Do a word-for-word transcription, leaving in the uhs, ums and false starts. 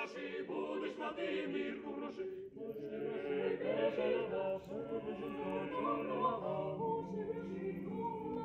гроші, будеш мати мірку грошей. Очі гроші, каже голова, себе жінка чорна, очі гроші, голова.